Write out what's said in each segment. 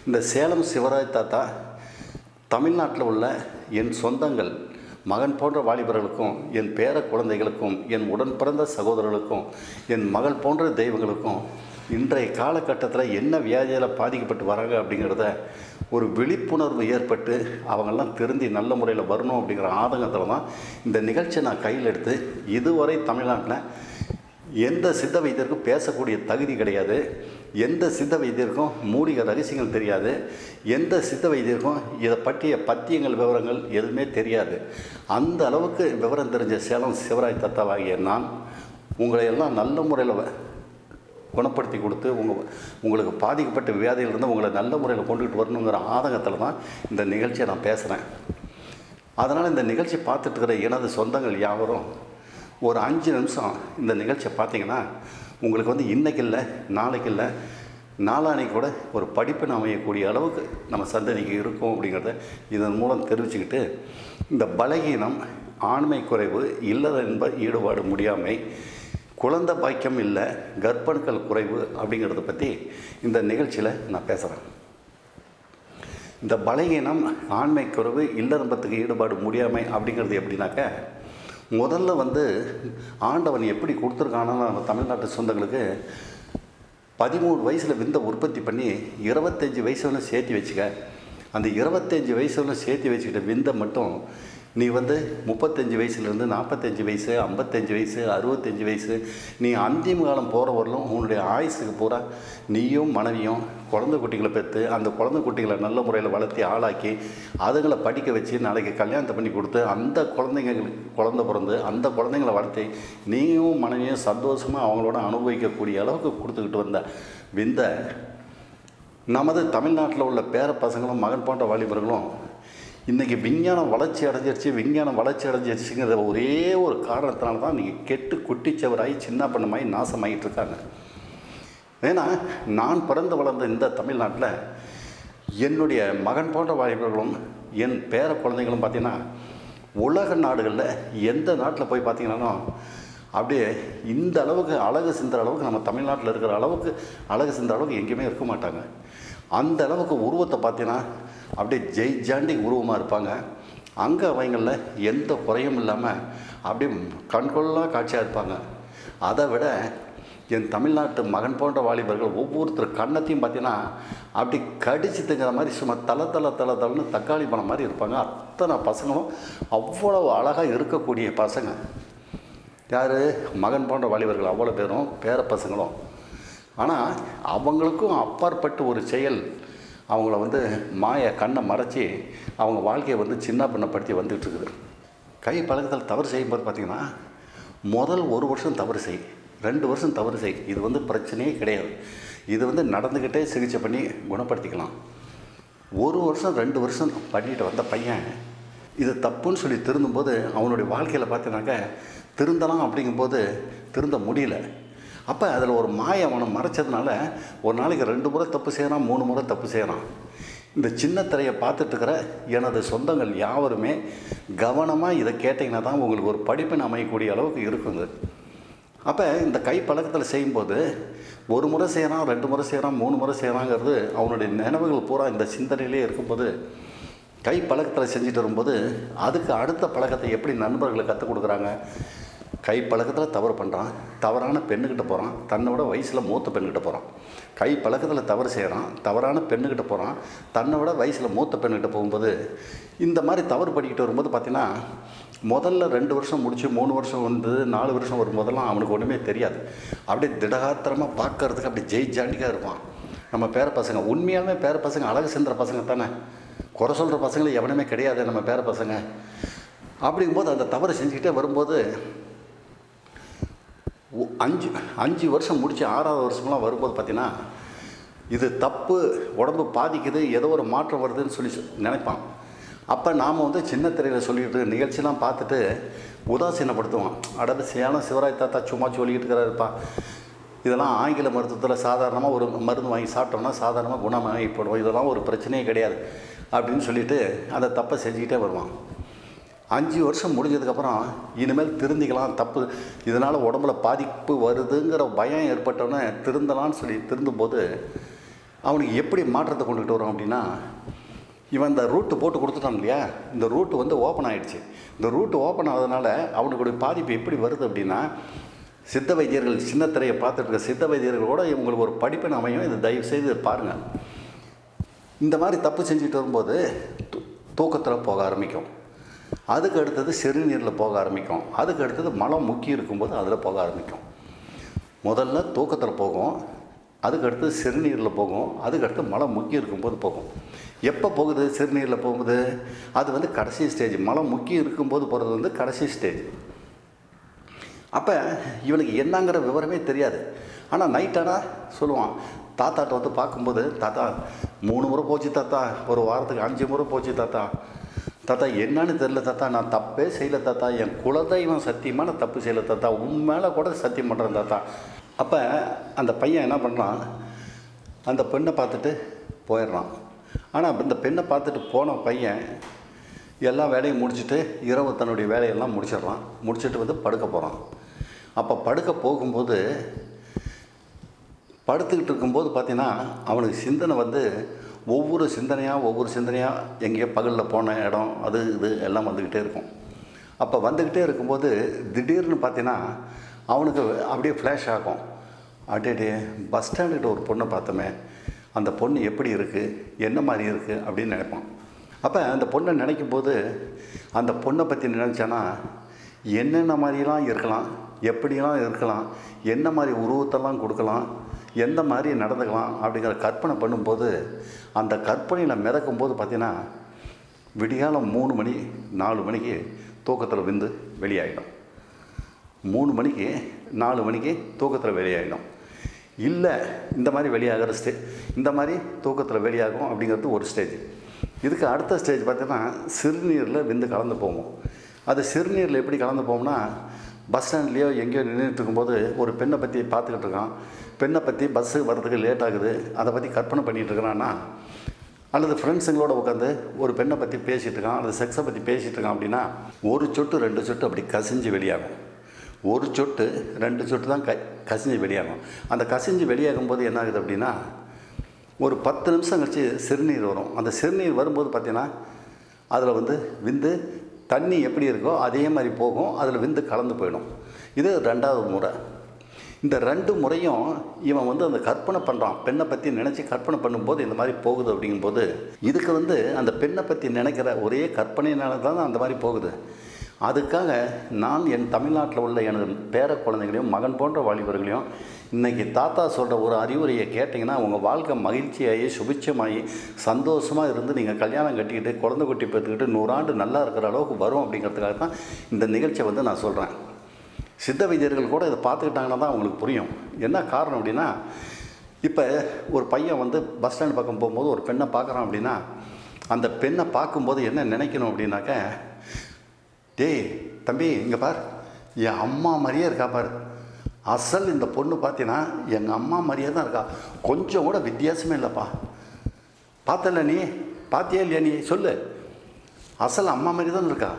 இந்த சேலம் சிவராஜ் தாத்தா தமிழ்நாட்டில் உள்ள என் சொந்தங்கள் மகன் போன்ற வாலிபர்களுக்கும் என் பேர குழந்தைகளுக்கும் என் உடன் பிறந்த சகோதரர்களுக்கும் என் மகள் போன்ற தெய்வங்களுக்கும் இன்றைய காலகட்டத்தில் என்ன வியாதியால் பாதிக்கப்பட்டு வராங்க அப்படிங்கிறத ஒரு விழிப்புணர்வு ஏற்பட்டு அவங்கெல்லாம் திருந்தி நல்ல முறையில் வரணும் அப்படிங்கிற ஆதங்கத்தில் தான் இந்த நிகழ்ச்சியை நான் கையில் எடுத்து இதுவரை தமிழ்நாட்டில் எந்த சித்த வைத்தியருக்கும் பேசக்கூடிய தகுதி கிடையாது, எந்த சித்த வைத்தியருக்கும் மூலிகை ரகசியங்கள் தெரியாது, எந்த சித்த வைத்தியருக்கும் இதை பற்றிய பத்தியங்கள் விவரங்கள் எதுவுமே தெரியாது. அந்த அளவுக்கு விவரம் தெரிஞ்ச சேலம் சிவராஜ் தத்தாவாகிய நான் உங்களை எல்லாம் நல்ல முறையில் குணப்படுத்தி கொடுத்து உங்களுக்கு பாதிக்கப்பட்ட வியாதியிலிருந்து உங்களை நல்ல முறையில் கொண்டுகிட்டு வரணுங்கிற ஆதங்கத்தில் தான் இந்த நிகழ்ச்சியை நான் பேசுகிறேன். அதனால் இந்த நிகழ்ச்சி பார்த்துட்டு இருக்கிற எனது சொந்தங்கள் யாவரும் ஒரு 5 நிமிஷம் இந்த நிகழ்ச்சியை பார்த்தீங்கன்னா உங்களுக்கு இன்றைக்கு இல்லை, நாளைக்கு இல்லை, நாளானைக்கு கூட ஒரு படிப்பினை அமையக்கூடிய அளவுக்கு நம்ம சந்ததிக்கு இருக்கும் அப்படிங்கிறத இதன் மூலம் தெரிவிச்சுக்கிட்டு, இந்த பலகீனம், ஆண்மை குறைவு, இல்லற என்ப ஈடுபாடு முடியாமை, குழந்தை பாக்கியம் இல்லை, கர்ப்பணுக்கள் குறைவு அப்படிங்கிறத பற்றி இந்த நிகழ்ச்சியில் நான் பேசுகிறேன். இந்த பலகீனம், ஆண்மை குறைவு, இல்லறம்பத்துக்கு ஈடுபாடு முடியாமை அப்படிங்கிறது எப்படின்னாக்க, முதல்ல ஆண்டவன் எப்படி கொடுத்துருக்கானோ நம்ம தமிழ்நாட்டு சொந்தங்களுக்கு 13 வயசில் விந்தை உற்பத்தி பண்ணி 25 வயசுல சேர்த்து வச்சுக்க. அந்த 25 வயசுல சேர்த்து வச்சுக்கிட்ட விந்தை மட்டும் நீ 35 வயசுலேருந்து 45 வயசு, 55 வயசு, 65 வயசு, நீ அந்திம காலம் போகிற வரலும் உன்னுடைய ஆயுசுக்கு பூரா நீயும் மனைவியும் குழந்தை குட்டிகளை பெற்று அந்த குழந்தை குட்டிகளை நல்ல முறையில் வளர்த்தி ஆளாக்கி அதுங்களை படிக்க வச்சு நாளைக்கு கல்யாணத்தை பண்ணி கொடுத்து அந்த குழந்தைங்களுக்கு குழந்தை பிறந்து அந்த குழந்தைங்களை வளர்த்தி நீயும் மனைவியும் சந்தோஷமாக அவங்களோட அனுபவிக்கக்கூடிய அளவுக்கு கொடுத்துக்கிட்டு வந்த விந்தை நமது தமிழ்நாட்டில் உள்ள பேர பசங்களும் மகன் போன்ற வாலிபர்களும் இன்றைக்கி விஞ்ஞானம் வளர்ச்சி அடைஞ்சிருச்சுங்கிற ஒரே ஒரு காரணத்தினால தான் நீங்கள் கெட்டு குட்டிச்சவராகி சின்ன பண்ணமாகி நாசமாகிட்டு இருக்காங்க. ஏன்னா நான் பிறந்து வளர்ந்த இந்த தமிழ்நாட்டில் என்னுடைய மகன் போன்ற வாலிபர்களும் என் பேர குழந்தைகளும் பார்த்திங்கன்னா உலக நாடுகளில் எந்த நாட்டில் போய் பார்த்திங்கன்னா அப்படியே இந்த அளவுக்கு அழகு சிந்துற அளவுக்கு நம்ம தமிழ்நாட்டில் இருக்கிற அளவுக்கு அழகு சிந்துற அளவுக்கு எங்கேயுமே இருக்க மாட்டாங்க. அந்த அளவுக்கு உருவத்தை பார்த்தீங்கன்னா அப்படியே ஜெய்ஜாண்டி உருவமாக இருப்பாங்க. அங்கே அவங்களில் எந்த குறையும் இல்லாமல் அப்படியே கண்கொள்ளா காட்சியாக இருப்பாங்க. அதை விட என் தமிழ்நாட்டு மகன் போன்ற வாலிபர்கள் ஒவ்வொருத்தர் கண்ணத்தையும் பார்த்தீங்கன்னா அப்படி கடிச்சு திங்கிற மாதிரி சும்மா தளன்னு தக்காளி பழம் மாதிரி இருப்பாங்க. அத்தனை பசங்களும் அவ்வளோ அழகாக இருக்கக்கூடிய பசங்க. யார்? மகன் போன்ற வாலிபர்கள் அவ்வளோ பேரும் பேர பசங்களும். ஆனால் அவங்களுக்கும் அப்பாற்பட்டு ஒரு செயல் அவங்கள மாய கண்ணை மறைச்சி அவங்க வாழ்க்கையை சின்ன பின்னப்படுத்தி வந்துகிட்ருக்குது. கை பழக்கத்தில் தவறு செய்யும்போது பார்த்திங்கன்னா முதல் 1 வருஷம் தவறு செய், 2 வருஷம் தவறு செய், இது பிரச்சனையே கிடையாது. இது நடந்துக்கிட்டே சிகிச்சை பண்ணி குணப்படுத்திக்கலாம். 1 வருஷம் 2 வருஷம் பண்ணிட்டு வந்த பையன் இது தப்புன்னு சொல்லி திருந்தும்போது அவனுடைய வாழ்க்கையில் பார்த்தீங்கன்னாக்க திருந்தலாம் அப்படிங்கும்போது திருந்த முடியல. அப்போ அதில் ஒரு மாய அவனை மறைச்சதுனால ஒரு நாளைக்கு 2 முறை தப்பு செய்கிறான், 3 முறை தப்பு செய்கிறான். இந்த சின்ன திரையை பார்த்துட்ருக்கிற எனது சொந்தங்கள் யாவருமே கவனமாக இதை கேட்டிங்கன்னா தான் உங்களுக்கு ஒரு படிப்பினை அமையக்கூடிய அளவுக்கு இருக்குங்க. அப்போ இந்த கை பழக்கத்தில் செய்யும்போது 1 முறை செய்கிறான், 2 முறை செய்கிறான், 3 முறை செய்கிறாங்கிறது அவனுடைய நினைவுகள் பூரா இந்த சிந்தனையிலே இருக்கும்போது கை பழக்கத்தில் செஞ்சுட்டு வரும்போது அதுக்கு அடுத்த பழக்கத்தை எப்படி நண்பர்களை கற்றுக் கொடுக்குறாங்க. கை பழக்கத்தில் தவறு பண்ணுறான், தவறான பெண்ணுக்கிட்ட போகிறான், தன்னோட வயசில் மூத்த பெண்ணுக்கிட்ட போகிறான். கை பழக்கத்தில் தவறு செய்கிறான், தவறான பெண்ணுக்கிட்ட போகிறான், தன்னோட வயசில் மூத்த பெண்ணுக்கிட்ட போகும்போது இந்த மாதிரி தவறு பண்ணிக்கிட்டு வரும்போது பார்த்திங்கன்னா முதல்ல 2 வருஷம் முடித்து 3 வருஷம் 4 வருஷம் வரும்போதெல்லாம் அவனுக்கு ஒன்றுமே தெரியாது. அப்படியே திடகாத்திரமாக பார்க்கறதுக்கு அப்படி ஜெய்ஜாண்டிக்காக இருப்பான். நம்ம பேர பசங்க உண்மையாலுமே பேர பசங்க அழகு சென்ற பசங்க தானே, குறை சொல்கிற பசங்களை எவனுமே கிடையாது நம்ம பேர பசங்க. அப்படிங்கும்போது அந்த தவறு செஞ்சுக்கிட்டே வரும்போது 5 வருஷம் முடித்து 6ஆவது வருஷம்லாம் வரும்போது பார்த்திங்கன்னா இது தப்பு, உடம்பு பாதிக்குது, ஏதோ ஒரு மாற்றம் வருதுன்னு சொல்லி நினைப்பான். அப்போ நாம் சின்ன திரையில் சொல்லிக்கிட்டு நிகழ்ச்சிலாம் பார்த்துட்டு உதாசீனப்படுத்துவான். அதாவது சேலம் சிவராஜ் தாத்தா சும்மா சொல்லிக்கிட்டு இருக்கிறாருப்பா, இதெல்லாம் ஆங்கில மருத்துவத்தில் சாதாரணமாக ஒரு மருந்து வாங்கி சாப்பிட்டோம்னா சாதாரணமாக குணமாகி போடுவோம், இதெல்லாம் ஒரு பிரச்சனையே கிடையாது அப்படின்னு சொல்லிவிட்டு அந்த தப்பை செஞ்சுக்கிட்டே வருவான். 5 வருஷம் முடிஞ்சதுக்கப்புறம் இனிமேல் திருந்திக்கலாம், தப்பு இதனால் உடம்புல பாதிப்பு வருதுங்கிற பயம் ஏற்பட்டோன்னே திருந்தலான்னு சொல்லி திருந்தும்போது அவனுக்கு எப்படி மாற்றத்தை கொண்டுகிட்டு வரோம் அப்படின்னா, இவன் இந்த ரூட்டு போட்டு கொடுத்துட்டான் இல்லையா, இந்த ரூட்டு வந்து ஓப்பன் ஆகிடுச்சு. இந்த ரூட்டு ஓப்பன் ஆகிறதுனால அவனுடைய பாதிப்பு எப்படி வருது அப்படின்னா, சித்த வைத்தியர்கள், சின்ன திரையை பார்த்துட்டு இருக்க சித்த வைத்தியர்களோட இவங்களுக்கு ஒரு படிப்பின் அமையும். இது தயவுசெய்து பாருங்கள். இந்த மாதிரி தப்பு செஞ்சுட்டு வரும்போது தூக்கத்தில் போக ஆரம்பிக்கும். அதுக்கு அடுத்தது சிறுநீரில் போக ஆரம்பிக்கும். அதுக்கு அடுத்தது மலம் முக்கி இருக்கும்போது அதில் போக ஆரம்பிக்கும். முதல்ல தூக்கத்தில் போகும், அதுக்கு அடுத்தது சிறுநீரில் போகும், அதுக்கடுத்து மலம் முக்கி இருக்கும்போது போகும். எப்போ போகுது சிறுநீரில் போகும்போது? அது வந்து கடைசி ஸ்டேஜ். மலம் முக்கி இருக்கும்போது போகிறது வந்து கடைசி ஸ்டேஜ். அப்போ இவனுக்கு என்னங்கிற விவரமே தெரியாது. ஆனால் நைட்டானால் சொல்லுவான், தாத்தாட்ட வந்து பார்க்கும்போது, தாத்தா 3 முறை போச்சு தாத்தா, ஒரு வாரத்துக்கு 5 முறை போச்சு தாத்தா, தாத்தா என்னன்னு தெரில தாத்தா, நான் தப்பே செய்யலை தாத்தா, என் குலதெய்வம் சத்தியமாக நான் தப்பு செய்யலை தாத்தா, உன் மேலே கூட சத்தியம் பண்ணுறேன் தாத்தா. அப்போ அந்த பையன் என்ன பண்ணுறான், அந்த பெண்ணை பார்த்துட்டு போயிடுறான். ஆனால் இந்த பெண்ணை பார்த்துட்டு போன பையன் எல்லா வேலையும் முடிச்சுட்டு இரவு தன்னுடைய வேலையெல்லாம் முடிச்சிடுறான். முடிச்சுட்டு வந்து படுக்க போகிறான். அப்போ படுக்க போகும்போது, படுத்துக்கிட்டு இருக்கும்போது பார்த்தீங்கன்னா அவனுக்கு சிந்தனை வந்து ஒவ்வொரு சிந்தனையாக எங்கேயோ பகலில் போன இடம் அது இது எல்லாம் வந்துக்கிட்டே இருக்கும். அப்போ வந்துக்கிட்டே இருக்கும்போது திடீர்னு பார்த்தீங்கன்னா அவனுக்கு அப்படியே ஃப்ளாஷ் ஆகும். அடே, பஸ் ஸ்டாண்டுக்கிட்ட ஒரு பொண்ணை பார்த்தோமே, அந்த பொண்ணு எப்படி இருக்குது, என்ன மாதிரி இருக்குது அப்படின்னு நினைப்பான். அப்போ அந்த பொண்ணை நினைக்கும் போது அந்த பொண்ணை பற்றி நினச்சானா என்னென்ன மாதிரிலாம் இருக்கலாம், எப்படிலாம் இருக்கலாம், என்ன மாதிரி உருவத்தெல்லாம் கொடுக்கலாம், எந்த மாதிரி நடந்துக்கலாம் அப்படிங்கிற கற்பனை பண்ணும்போது, அந்த கற்பனையில் மிதக்கும்போது பார்த்திங்கன்னா விடிகாலம் 3 மணி 4 மணிக்கு தூக்கத்தில் விந்து வெளியாகிடும். 3 மணிக்கு 4 மணிக்கு தூக்கத்தில் வெளியாகிடும். இல்லை இந்த மாதிரி வெளியாகிற இந்த மாதிரி தூக்கத்தில் வெளியாகும் அப்படிங்கிறது ஒரு ஸ்டேஜ். இதுக்கு அடுத்த ஸ்டேஜ் பார்த்திங்கன்னா சிறுநீரில் விந்து கலந்து போகும். அது சிறுநீரில் எப்படி கலந்து போகும்னா, பஸ் ஸ்டாண்ட்லேயோ எங்கேயோ நின்றுட்டு இருக்கும்போது ஒரு பெண்ணை பற்றி பார்த்துக்கிட்டு இருக்கான். பெண்ணை பற்றி பஸ்ஸு வர்றதுக்கு லேட் ஆகுது, அதை பற்றி கற்பனை பண்ணிகிட்டு இருக்கிறான்னா, அல்லது ஃப்ரெண்ட்ஸுங்களோட உட்காந்து ஒரு பெண்ணை பற்றி பேசிகிட்டு இருக்கான், அல்லது செக்ஸை பற்றி பேசிகிட்டு இருக்கான் அப்படின்னா, 1 சொட்டு 2 சொட்டு அப்படி கசிஞ்சு வெளியாகும். 1 சொட்டு 2 சொட்டு தான் கசிஞ்சு வெளியாகும். அந்த கசிஞ்சு வெளியாகும்போது என்ன ஆகுது அப்படின்னா, ஒரு 10 நிமிஷம் கழிச்சு சிறுநீர் வரும். அந்த சிறுநீர் வரும்போது பார்த்திங்கன்னா அதில் வந்து விந்து தண்ணி எப்படி இருக்கோ அதே மாதிரி போகும், அதில் விந்து கலந்து போயிடும். இது 2வது முறை. இந்த 2 முறையும் இவன் வந்து அந்த கற்பனை பண்ணுறான். பெண்ணை பற்றி நினச்சி கற்பனை பண்ணும்போது இந்த மாதிரி போகுது. அப்படிங்கும்போது இதுக்கு வந்து அந்த பெண்ணை பற்றி நினைக்கிற ஒரே கற்பனையினால தான் அந்த மாதிரி போகுது. அதுக்காக நான் என் தமிழ்நாட்டில் உள்ள எனது பேர குழந்தைகளையும் மகன் போன்ற வாலிபர்களையும் இன்றைக்கி தாத்தா சொல்கிற ஒரு அறிவுரையை கேட்டிங்கன்னா உங்கள் வாழ்க்கை மகிழ்ச்சியாகி சுபிட்சமாகி சந்தோஷமாக இருந்து நீங்கள் கல்யாணம் கட்டிக்கிட்டு குழந்தை குட்டி பெற்றுக்கிட்டு 100 ஆண்டு நல்லா இருக்கிற அளவுக்கு வரும். அப்படிங்கிறதுக்காக தான் இந்த நிகழ்ச்சியை வந்து நான் சொல்கிறேன். சித்த வைத்தியர்கள் கூட இதை பார்த்துக்கிட்டாங்கன்னா தான் அவங்களுக்கு புரியும். என்ன காரணம் அப்படின்னா, இப்போ ஒரு பையன் வந்து பஸ் ஸ்டாண்ட் பக்கம் போகும்போது ஒரு பெண்ணை பார்க்குறான் அப்படின்னா, அந்த பெண்ணை பார்க்கும்போது என்ன நினைக்கணும் அப்படின்னாக்க, டேய் தம்பி இங்கே பார், என் அம்மா மாதிரியே இருக்கா பார், அசல் இந்த பொண்ணு பார்த்தீங்கன்னா எங்கள் அம்மா மாதிரியே தான் இருக்கா, கொஞ்சம் கூட வித்தியாசமே இல்லைப்பா, பார்த்தல நீ, பார்த்தியா இல்லையா நீ சொல்லு, அசல் அம்மா மாதிரி தான் இருக்கா.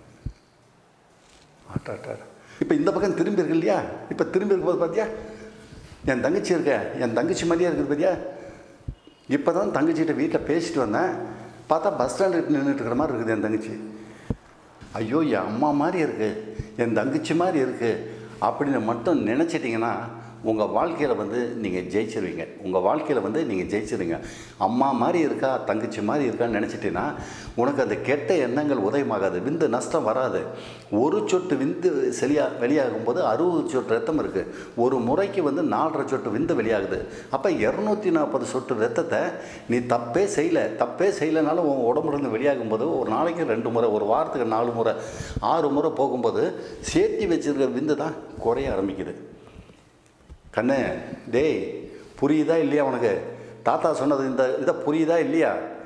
இப்போ இந்த பக்கம் திரும்பி இருக்கு இல்லையா, இப்போ திரும்பி இருக்கும்போது பார்த்தியா என் தங்கச்சி இருக்க, என் தங்கச்சி மாதிரியே இருக்குது பார்த்தியா. இப்போ தான் தங்கச்சிகிட்ட வீட்டில் பேசிட்டு வந்தேன், பார்த்தா பஸ் ஸ்டாண்டுக்கு நின்றுட்டு இருக்கிற மாதிரி இருக்குது என் தங்கச்சி. ஐயோ என் அம்மா மாதிரி இருக்குது, என் தங்கச்சி மாதிரி இருக்குது அப்படின்னு மட்டும் நினச்சிட்டிங்கன்னா உங்கள் வாழ்க்கையில் வந்து நீங்கள் ஜெயிச்சிருவீங்க. உங்கள் வாழ்க்கையில் வந்து நீங்கள் ஜெயிச்சிருங்க. அம்மா மாதிரி இருக்கா, தங்கச்சி மாதிரி இருக்கான்னு நினச்சிட்டிங்கன்னா உனக்கு அந்த கெட்ட எண்ணங்கள் உதயமாகாது, விந்து நஷ்டம் வராது. 1 சொட்டு விந்து வெளியாகும்போது 60 சொட்டு ரத்தம் இருக்குது. ஒரு முறைக்கு வந்து 4.5 சொட்டு விந்து வெளியாகுது. அப்போ 240 சொட்டு ரத்தத்தை நீ தப்பே செய்யலைனாலும் உன் உடம்புலேருந்து வெளியாகும்போது ஒரு நாளைக்கு 2 முறை, ஒரு வாரத்துக்கு 4 முறை, 6 முறை போகும்போது சேர்த்து வச்சுருக்கிற விந்து தான் குறைய ஆரம்பிக்குது. கண்ணு டேய், புரியுதா இல்லையா உனக்கு? தாத்தா சொன்னது இதை புரியுதா இல்லையா?